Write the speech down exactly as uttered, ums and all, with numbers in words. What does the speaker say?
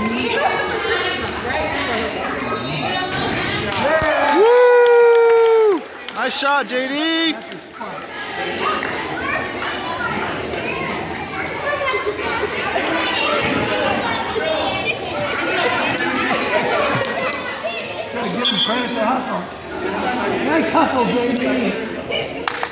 Woo! Nice shot, J D. Gotta give him credit to hustle. Nice hustle, baby.